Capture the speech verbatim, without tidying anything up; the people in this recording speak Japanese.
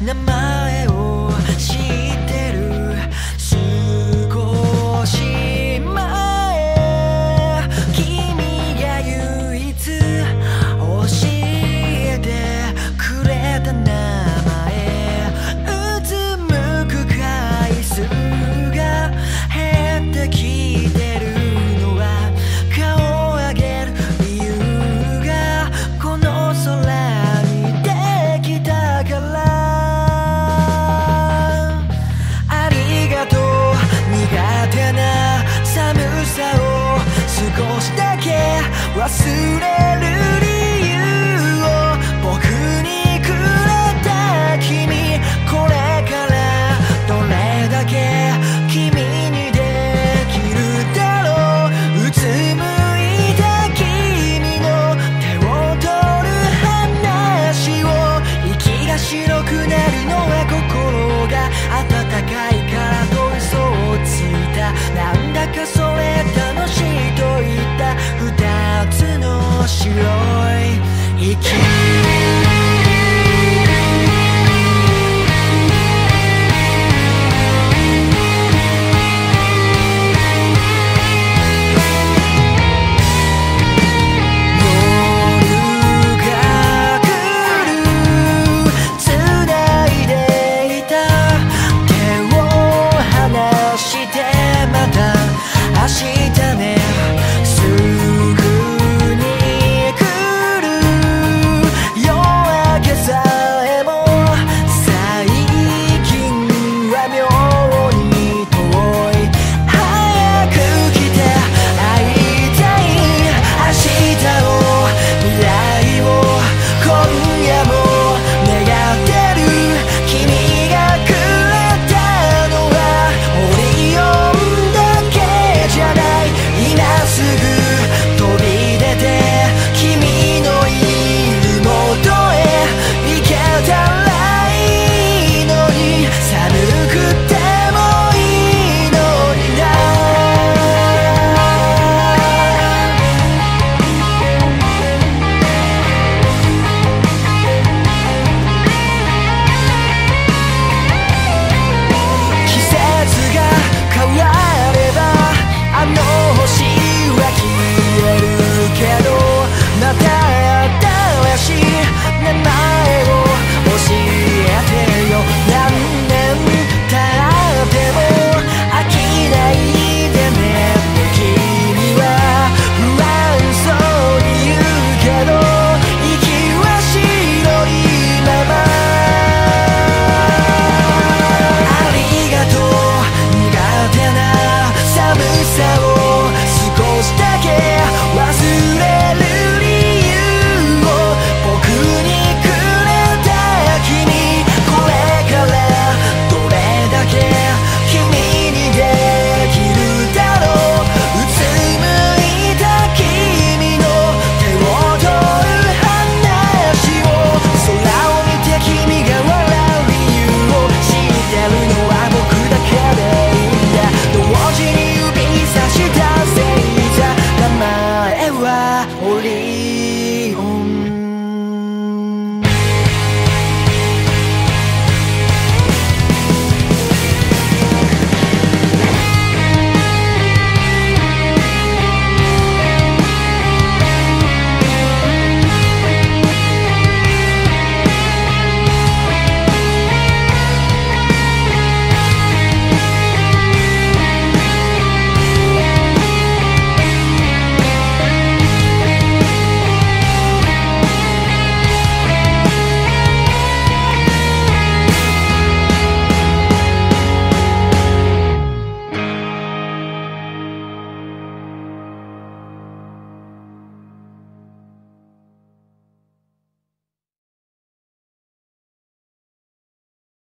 名前を知ってる。少し前君が唯一教えてくれた名前。うつむく回数が減ってきてるのは顔を上げる理由がこの空にできたから。ありがとう苦手な寒さを少しだけ忘れる理由を僕にくれた君。これからどれだけ君にできるだろう。うつむいた君の手を取る話を。息が白くなるのは心が温かいからと嘘をついた。なんだかそれ楽しいと言った二つの白い息。